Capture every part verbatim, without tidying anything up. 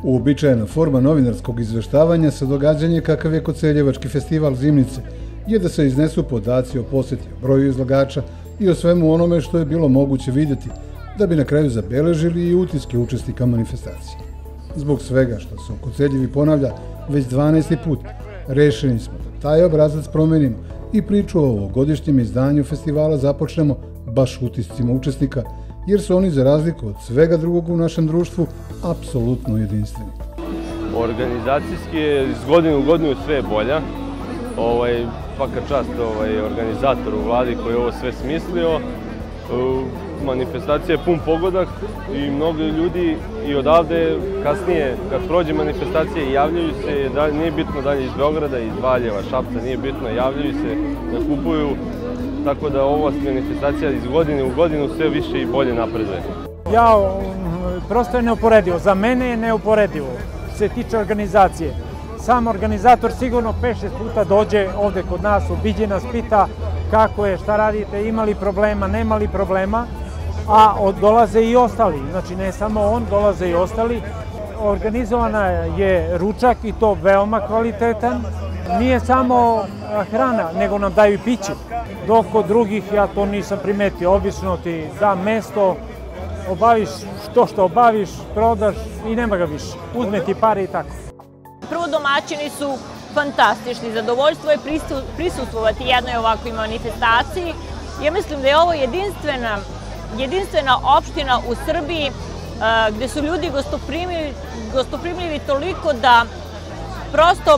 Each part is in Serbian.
Uobičajena forma novinarskog izveštavanja sa događanje kakav je Koceljevački festival Zimnice je da se iznesu podaci o poseti, o broju izlagača i o svemu onome što je bilo moguće vidjeti, da bi na kraju zabeležili i utiske učesnika manifestacije. Zbog svega što se u Koceljevi ponavlja već dvanaesti put, rešeni smo da taj obrazac promenimo i priču o ovogodišnjem izdanju festivala započnemo baš utiscima učesnika, jer su oni za razliku od svega drugog u našem društvu apsolutno jedinstveni. Organizacijski je iz godine u godinu sve bolja. Ovaj, svaka čast ovaj, organizatoru vladi koji je ovo sve smislio. Manifestacija je pun pogodak i mnogo ljudi i odavde kasnije kad prođe manifestacija javljaju se, da, nije bitno dalje iz Beograda, iz Valjeva, Šapca, nije bitno, javljaju se da kupuju, tako da ova manifestacija iz godine u godinu sve više i bolje napreduje. Ja, prosto je neuporedivo, za mene je neuporedivo što se tiče organizacije. Sam organizator sigurno pet šest puta dođe ovde kod nas, obiđe nas, pita kako je, šta radite, imali problema, nemali problema, a dolaze i ostali, znači ne samo on, dolaze i ostali. Organizovana je ručak i to veoma kvalitetan. Nije samo hrana, nego nam daju i piće. Dok kod drugih ja to nisam primetio, obično ti da mesto, obaviš to što obaviš, prodaš i nema ga više. Uzme ti pare i tako. Prvo, domaćini su fantastični, zadovoljstvo je prisustvovati jednoj ovakvoj manifestaciji. Ja mislim da je ovo jedinstvena, jedinstvena opština u Srbiji gde su ljudi gostoprimljivi, gostoprimljivi toliko da prosto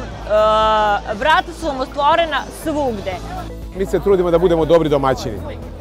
vrata su vam otvorena svugde. Mi se trudimo da budemo dobri domaćini.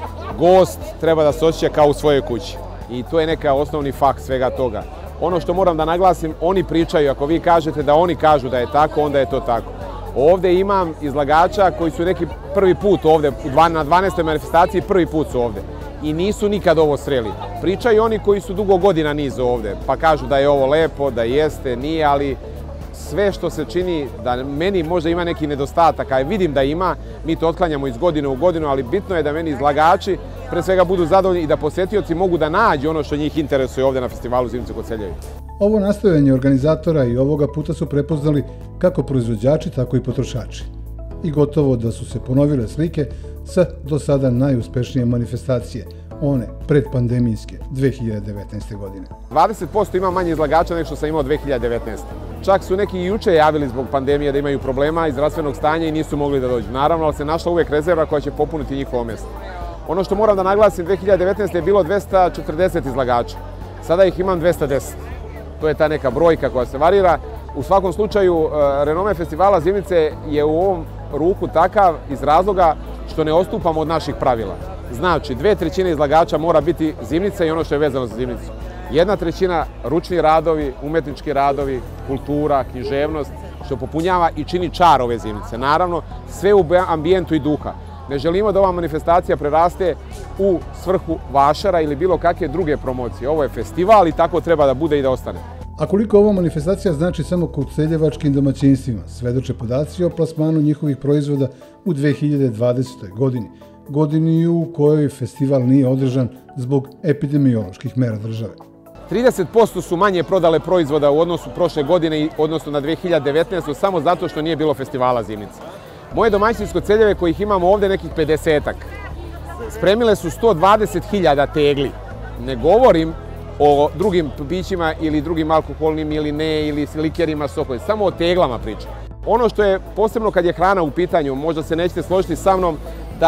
Gost treba da se osjeća kao u svojoj kući i to je neka osnovni fakt svega toga. Ono što moram da naglasim, oni pričaju, ako vi kažete da oni kažu da je tako, onda je to tako. Ovde imam izlagača koji su neki prvi put ovde, na dvanaestoj manifestaciji prvi put su ovde i nisu nikad ovo sreli. Pričaju oni koji su dugo godina nizu ovde, pa kažu da je ovo lepo, da jeste, nije, ali sve što se čini da meni možda ima neki nedostatak, a vidim da ima, mi to otklanjamo iz godine u godinu, ali bitno je da meni izlagači pre svega budu zadovoljni i da posetioci mogu da nađu ono što njih interesuje ovde na festivalu Zimnice u Koceljevi. Ovo nastojanje organizatora i ovoga puta su prepoznali kako proizvođači, tako i potrošači. I gotovo da su se ponovile slike sa do sada najuspešnije manifestacije, one predpandemijske dve hiljade devetnaeste. godine. dvadeset posto ima manje izlagača nego što sam imao dve hiljade devetnaeste. Čak su neki i juče javili zbog pandemije da imaju problema iz zdravstvenog stanja i nisu mogli da dođu. Naravno, ali se našla uvek rezerva koja će popuniti njihovo mjesto. Ono što moram da naglasim, dve hiljade devetnaeste. je bilo dvesta četrdeset izlagača. Sada ih imam dvesta deset. To je ta neka brojka koja se varira. U svakom slučaju, renome festivala Zimnice je u ovom ruku takav iz razloga što ne odstupamo od naših pravila. Znači, dve trećine izlagača mora biti Zimnica i ono što je vezano za Zimnicu. Jedna trećina ručni radovi, umetnički radovi, kultura, književnost, što popunjava i čini čar ove Zimnice. Naravno, sve u ambijentu i duha. Ne želimo da ova manifestacija preraste u svrhu vašara ili bilo kakve druge promocije. Ovo je festival i tako treba da bude i da ostane. A koliko ova manifestacija znači samo koceljevačkim domaćinstvima, svedoče podaci o plasmanu njihovih proizvoda u dve hiljade dvadesetoj. godini, godini u kojoj festival nije održan zbog epidemioloških mera države. trideset posto su manje prodale proizvoda u odnosu prošle godine, odnosno na dve hiljade devetnaestu. samo zato što nije bilo festivala Zimnice. Moje domaćinske iz Koceljeve, kojih imamo ovde nekih pedesetak, spremile su sto dvadeset hiljada tegli. Ne govorim o drugim pićima ili drugim alkoholnim ili ne, ili likerima, sokovima, samo o teglama pričam. Ono što je posebno kad je hrana u pitanju, možda se nećete složiti sa mnom,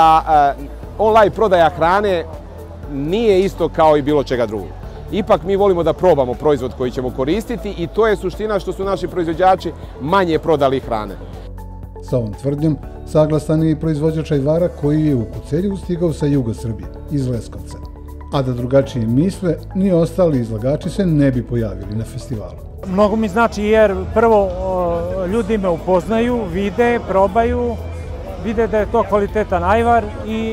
da online prodaja hrane nije isto kao i bilo čega drugog. Ipak mi volimo da probamo proizvod koji ćemo koristiti i to je suština što su naši proizvođači manje prodali hrane. Sa ovom tvrdnjom saglasan je i proizvođač ajvara koji je u Koceljevu stigao sa juga Srbije, iz Leskovca. A da drugačije misle, ni ostali izlagači se ne bi pojavili na festivalu. Mnogo mi znači jer prvo ljudi me upoznaju, vide, probaju, vide da je to kvalitetan ajvar i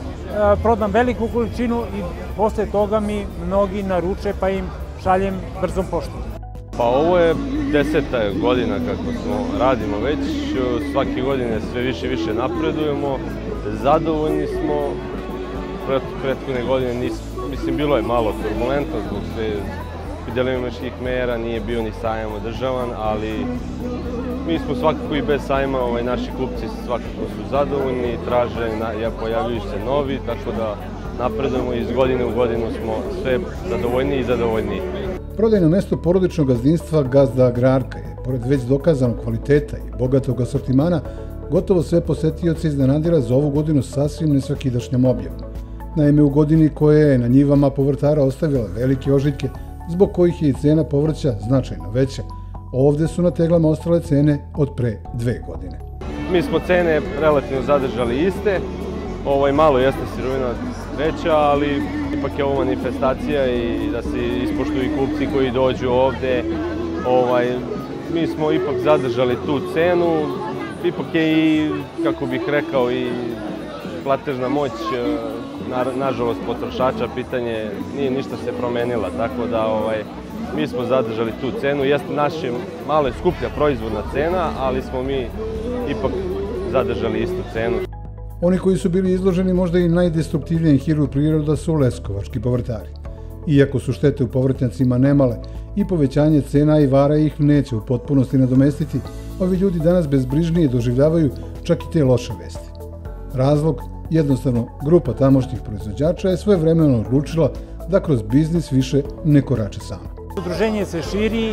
prodam veliku količinu i posle toga mi mnogi naruče pa im šaljem brzom poštom. Pa ovo je deseta godina kako smo radimo već, svake godine sve više i više napredujemo, zadovoljni smo. Prethodne godine, mislim, bilo je malo turbulentno zbog sve epidemioloških mera, nije bio ni sajam održavan, ali mi smo svakako i bez sajma, ovaj, naši kupci svakako su zadovoljni, traže, ja, pojavljuju se novi, tako da napredujemo iz godine u godinu smo sve zadovoljniji i zadovoljniji. Prodajno mesto porodičnog gazdinstva Gazda Agrarka je, pored već dokazanog kvaliteta i bogatog asortimana, gotovo sve posetioce iznenadila za ovu godinu sasvim nesvakidašnjom objavom. Naime, u godini koja je na njivama povrtara ostavila velike ožiljke, zbog kojih je i cena povrća značajno veća. Ovde su na teglama ostale cene od pre dve godine. Mi smo cene relativno zadržali iste, ovaj, malo jeste sirovina veća, ali ipak je ovo manifestacija i da se ispoštuju i kupci koji dođu ovde. Ovaj, mi smo ipak zadržali tu cenu, ipak je i, kako bih rekao, i platežna moć, na, nažalost, potrošača, pitanje nije ništa se promenila, tako da ovaj, mi smo zadržali tu cenu. Jeste naša malo je skuplja proizvodna cena, ali smo mi ipak zadržali istu cenu. Oni koji su bili izloženi možda i najdestruktivnijem hiru priroda su leskovački povrtari. Iako su štete u povrtnjacima nemale i povećanje cena i vara ih neće u potpunosti nadomestiti, ovi ljudi danas bezbrižnije doživljavaju čak i te loše vesti. Razlog? Jednostavno, grupa tamošnjih proizvođača je svojevremeno odlučila da kroz biznis više ne korače sama. Udruženje se širi,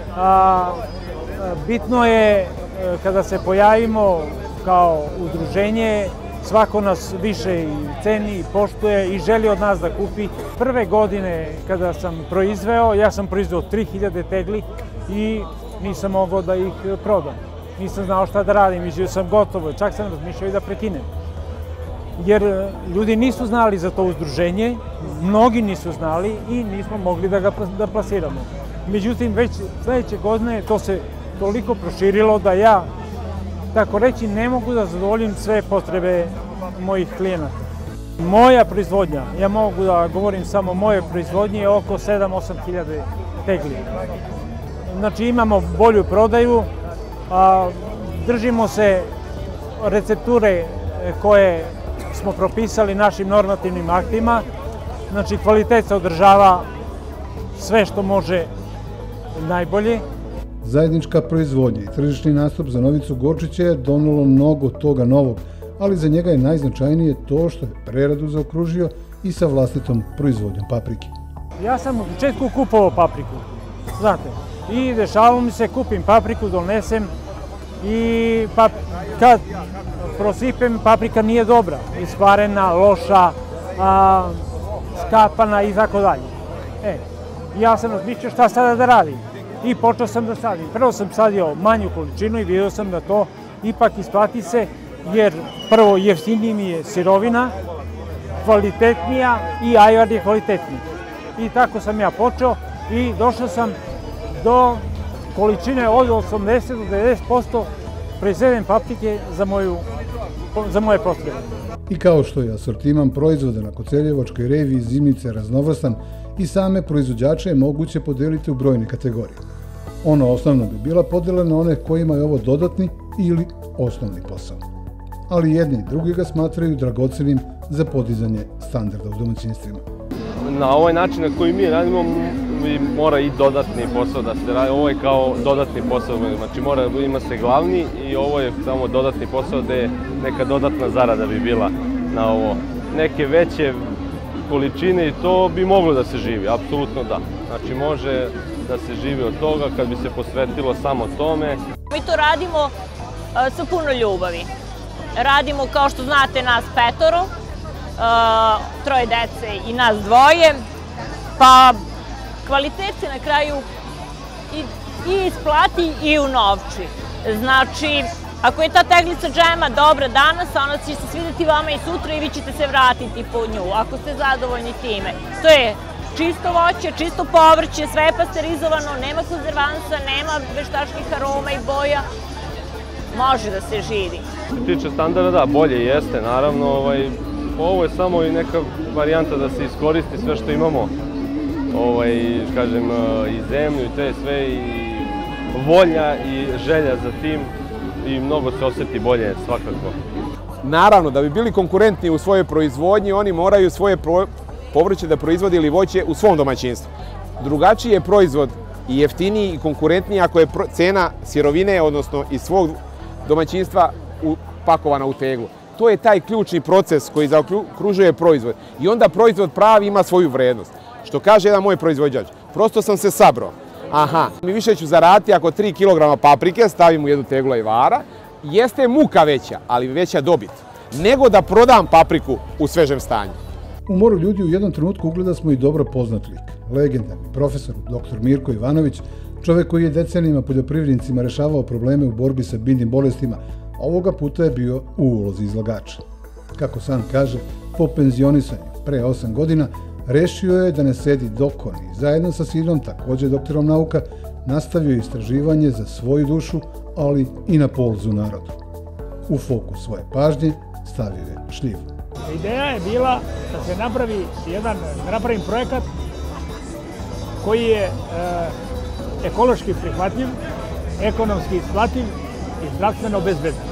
a bitno je kada se pojavimo kao udruženje, svako nas više i ceni i poštuje i želi od nas da kupi. Prve godine kada sam proizveo, ja sam proizveo tri hiljade tegli i nisam mogao da ih prodam. Nisam znao šta da radim, mislio sam gotovo, čak sam razmišljao i da prekinem. Jer ljudi nisu znali za to udruženje, mnogi nisu znali i nismo mogli da ga da plasiramo. Međutim, već sledeće godine to se toliko proširilo da ja, tako reći, ne mogu da zadovoljim sve potrebe mojih klijenata. Moja proizvodnja, ja mogu da govorim samo o moje proizvodnji, je oko sedam do osam hiljada tegli. Znači imamo bolju prodaju, a, držimo se recepture koje smo propisali našim normativnim aktima, znači kvalitet se održava sve što može najbolje. Zajednička proizvodnja i tržišni nastup za Novicu Gorčića je donelo mnogo toga novog, ali za njega je najznačajnije to što je preradu zaokružio i sa vlastitom proizvodnjom paprike. Ja sam u početku kupovao papriku, znate, i dešavalo mi se, kupim papriku, donesem i pa, kad prosipem, paprika nije dobra, iskvarena, loša, a, skapana i tako dalje. E, ja sam razmišljao šta sada da radim i počeo sam da sadim. Prvo sam sadio manju količinu i vidio sam da to ipak isplati se, jer prvo jeftiniji mi je sirovina, kvalitetnija i ajvar je kvalitetniji. I tako sam ja počeo i došao sam do količine od osamdeset do devedeset posto proizvedem paprike za, moju, za moje potrebe. I kao što je asortiman proizvoda na Koceljevačkoj revi iz Zimnice raznovrstan, i same proizvođače je moguće podeliti u brojne kategorije. Ono osnovno bi bila podela na one kojima je ovo dodatni ili osnovni posao. Ali jedni i drugi ga smatraju dragocenim za podizanje standarda u domaćinstvima. Na ovaj način na koji mi radimo mora i dodatni posao da se radi. Ovo je kao dodatni posao, znači mora, ima se glavni i ovo je samo dodatni posao gde neka dodatna zarada bi bila na ovo. Neke veće količine i to bi moglo da se živi, apsolutno da. Znači može da se živi od toga kad bi se posvetilo samo tome. Mi to radimo sa puno ljubavi. Radimo, kao što znate, nas petoro, troje dece i nas dvoje, pa kvalitet se na kraju i isplati i u novči. Znači, ako je ta teglica džema dobra danas, ona će se svideti vama i sutra i vi ćete se vratiti po nju, ako ste zadovoljni time. To je čisto voće, čisto povrće, sve je pasterizovano, nema konzervansa, nema veštačkih aroma i boja. Može da se živi. Što se tiče standarda, da, bolje jeste, naravno. Ovaj, ovo je samo i neka varijanta da se iskoristi sve što imamo. Ovaj, kažem, i zemlju i te sve, i volja i želja za tim. I mnogo se osjeti bolje, svakako. Naravno, da bi bili konkurentni u svojoj proizvodnji, oni moraju svoje povrće da proizvode ili voće u svom domaćinstvu. drugačiji je proizvod i jeftiniji i konkurentniji ako je cena sirovine, odnosno iz svog domaćinstva pakovana u teglu. To je taj ključni proces koji zaokružuje proizvod. I onda proizvod pravi ima svoju vrednost. Što kaže jedan moj proizvođač, prosto sam se sabrao. Aha, mi više ću zaraditi ako tri kilograma paprike stavim u jednu teglu ajvara, jeste muka veća, ali veća dobit, nego da prodam papriku u svežem stanju. U moru ljudi u jednom trenutku ugleda smo i dobro poznat lik. Legendarni profesor doktor Mirko Ivanović, čovek koji je decenijima poljoprivrednicima rešavao probleme u borbi sa biljnim bolestima, ovoga puta je bio u ulozi izlagača. Kako sam kaže, po penzionisanju pre osam godina rešio je da ne sedi dokon i zajedno sa sinom, također doktorom nauka, nastavio istraživanje za svoju dušu, ali i na polzu narodu. U fokus svoje pažnje stavio je šljivu. Ideja je bila da se napravi jedan, napravim projekat koji je e, ekološki prihvatljiv, ekonomski isplativ i zdravstveno bezbedan.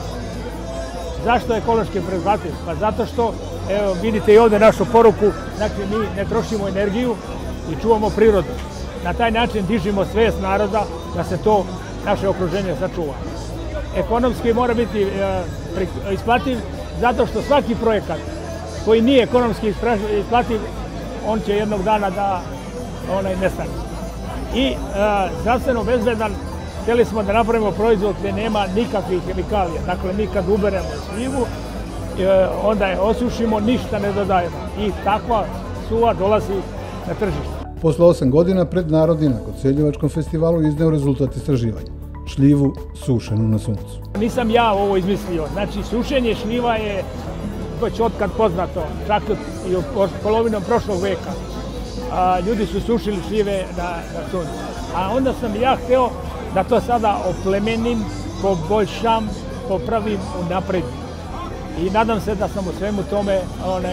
Zašto ekološki prihvatljiv? Pa zato što, evo, vidite i ovdje našu poruku, znači mi ne trošimo energiju i čuvamo prirodu. Na taj način dižimo svest naroda da se to naše okruženje sačuva. Ekonomski mora biti e, isplativ zato što svaki projekat koji nije ekonomski isplativ, on će jednog dana da onaj nestane. I e, zdravstveno bezbedan, htjeli smo da napravimo proizvod gdje nema nikakvih kemikalija. Dakle, mi kad uberemo šljivu, e, onda je osušimo, ništa ne dodajemo. I takva suva dolazi na tržište. Posle osam godina pred Narodni na Koceljevačkom festivalu izneo rezultat istraživanja. Šljivu sušenu na suncu. Nisam ja ovo izmislio. Znači, sušenje šljiva je već otkad poznato, čak i u polovinom prošlog veka. A, ljudi su sušili šljive na, na suncu. A onda sam ja hteo da to sada oplemenim, poboljšam, popravim, unapredim. I nadam se da sam u svemu tome, onaj,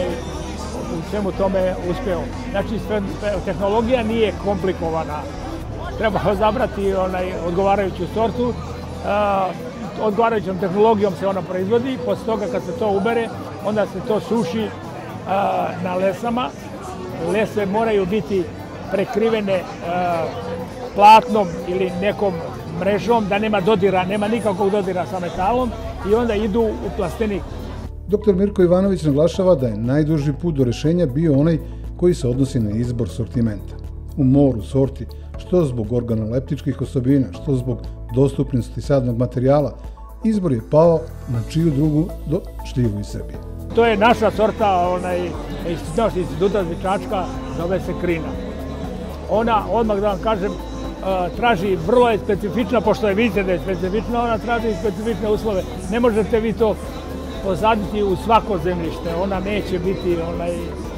u svemu tome uspeo. Znači, tehnologija nije komplikovana. Treba odabrati onaj odgovarajuću sortu, a, odgovarajućom tehnologijom se ona proizvodi, posle toga kad se to ubere, onda se to suši a, na lesama. Lese moraju biti prekrivene a, platnom ili nekom mrežom, da nema dodira, nema nikakvog dodira sa metalom i onda idu u plastenik. Doktor Mirko Ivanović naglašava da je najduži put do rešenja bio onaj koji se odnosi na izbor sortimenta. U moru sorti, što zbog organoleptičkih osobina, što zbog dostupnosti sadnog materijala, izbor je pao na čiju drugu do šljivu iz Srbije. To je naša sorta, onaj, iz instituta Zvičačka, zove se Krina. Ona, odmah da vam kažem, traži, vrlo je specifična, pošto je vidite da je specifična, ona traži specifične uslove. Ne možete vi to posaditi u svako zemljište, ona neće biti, onaj,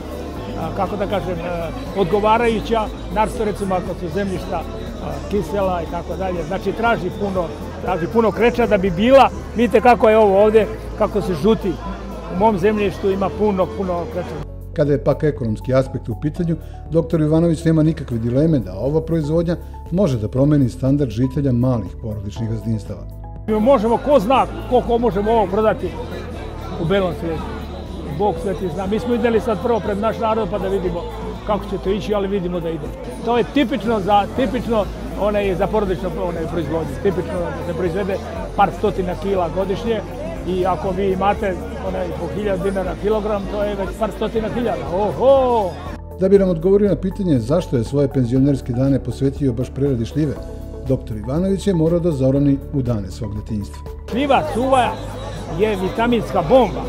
kako da kažem, odgovarajuća, naročito recimo ako su zemljišta kisela i tako dalje. Znači traži puno, traži puno kreča da bi bila, vidite kako je ovo ovdje, kako se žuti. U mom zemljištu ima puno, puno kreča. Kada je pak ekonomski aspekt u pitanju, doktor Ivanović nema nikakve dileme da ova proizvodnja može da promeni standard žitelja malih porodičnih gazdinstava. Mi možemo, ko zna koliko možemo ovo prodati u belom svijetu. Bog sveti zna. Mi smo ideli sad prvo pred naš narod pa da vidimo kako će to ići, ali vidimo da ide. To je tipično za, tipično onaj, za porodično onaj, proizvodnje. Tipično da se proizvede par stotina kila godišnje i ako vi imate onaj, po hiljadu dinara kilogram, to je već par stotina hiljada. Oho! Da bi nam odgovorio na pitanje zašto je svoje penzionerske dane posvetio baš preradi šljive, doktor Ivanović je morao da zoroni u dane svog detinjstva. Šljiva suva je vitaminska bomba.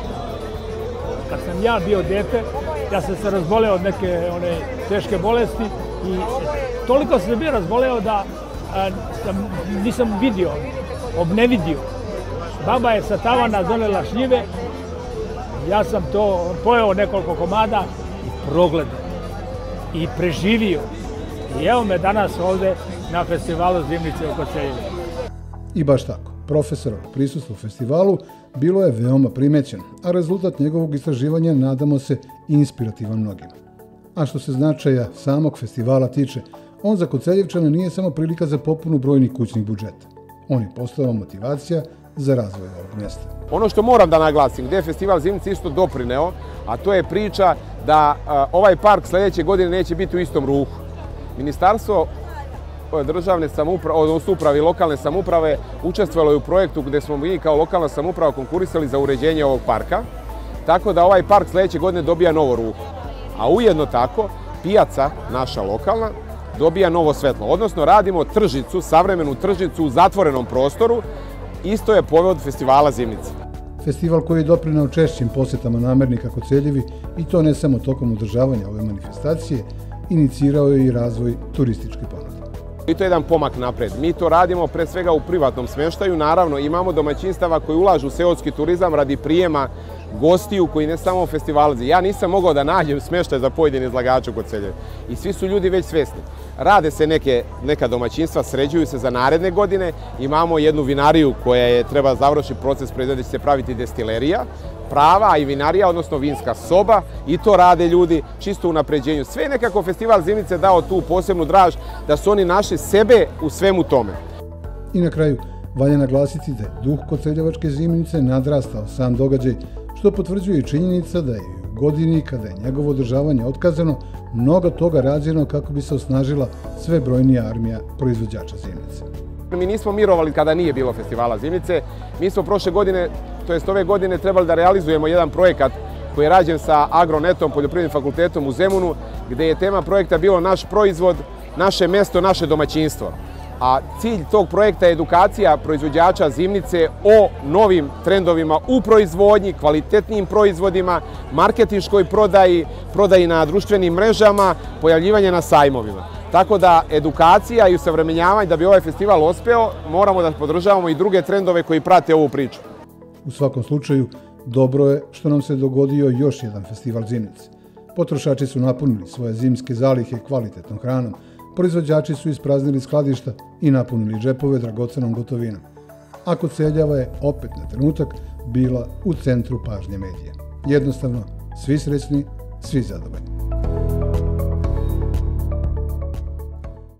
Kad sam ja bio dete, ja sam se razboleo od neke one teške bolesti i toliko sam se bio razboleo da a, sam, nisam vidio, obnevidio. Baba je sa tavana donela šljive, ja sam to pojeo nekoliko komada i progledao i preživio. I evo me danas ovdje na festivalu Zimnice u Koceljevu. I baš tako, profesorov prisustvo u festivalu bilo je veoma primećen, a rezultat njegovog istraživanja, nadamo se, inspirativan mnogima. A što se značaja samog festivala tiče, on za Koceljevčane nije samo prilika za popunu brojnih kućnih budžeta. On je postao motivacija za razvoj ovog mjesta. Ono što moram da naglasim, gdje je festival Zimnice isto doprineo, a to je priča da a, ovaj park sljedeće godine neće biti u istom ruhu. Ministarstvo državne samouprave, odnosno uprave i lokalne samouprave učestvovalo je u projektu gde smo mi kao lokalna samouprava konkurisali za uređenje ovog parka, tako da ovaj park sledeće godine dobija novo ruho. A ujedno tako, pijaca naša lokalna dobija novo svetlo, odnosno radimo tržnicu, savremenu tržnicu u zatvorenom prostoru, isto je povod festivala Zimnice. Festival koji je doprineo češćim posetama namernika Koceljevi, i to ne samo tokom održavanja ove manifestacije, inicirao je i razvoj turističke ponude. I to je jedan pomak napred. Mi to radimo pre svega u privatnom smeštaju. Naravno, imamo domaćinstava koji ulažu u seoski turizam radi prijema gostiju koji ne samo festivalazi. Ja nisam mogao da nađem smeštaj za pojedine izlagače u Koceljevi. I svi su ljudi već svesni. Rade se neke, neka domaćinstva, sređuju se za naredne godine. Imamo jednu vinariju koja je treba završiti proces proizvodnje, će se praviti destilerija, prava i vinarija, odnosno vinska soba, i to rade ljudi čisto u napređenju. Sve je nekako festival Zimnice dao tu posebnu draž da su oni našli sebe u svemu tome. I na kraju, valja naglasiti da je duh Koceljevačke Zimnice nadrastao sam događaj, što potvrđuje i činjenica da je u godini kada je njegovo održavanje otkazano, mnogo toga rađeno kako bi se osnažila sve brojnija armija proizvođača zimnice. Mi nismo mirovali kada nije bilo festivala Zimnice. Mi smo prošle godine, to jest ove godine, trebali da realizujemo jedan projekat koji je rađen sa Agronetom, Poljoprivrednim fakultetom u Zemunu, gde je tema projekta bilo naš proizvod, naše mesto, naše domaćinstvo. A cilj tog projekta je edukacija proizvođača Zimnice o novim trendovima u proizvodnji, kvalitetnim proizvodima, marketinškoj prodaji, prodaji na društvenim mrežama, pojavljivanje na sajmovima. Tako da edukacija i usavremenjavanje, da bi ovaj festival uspeo, moramo da podržavamo i druge trendove koji prate ovu priču. U svakom slučaju, dobro je što nam se dogodio još jedan festival Zimnice. Potrošači su napunili svoje zimske zalihe kvalitetnom hranom, proizvođači su ispraznili skladišta i napunili džepove dragocenom gotovinom. A Koceljeva je opet na trenutak bila u centru pažnje medija. Jednostavno, svi srećni, svi zadovoljni.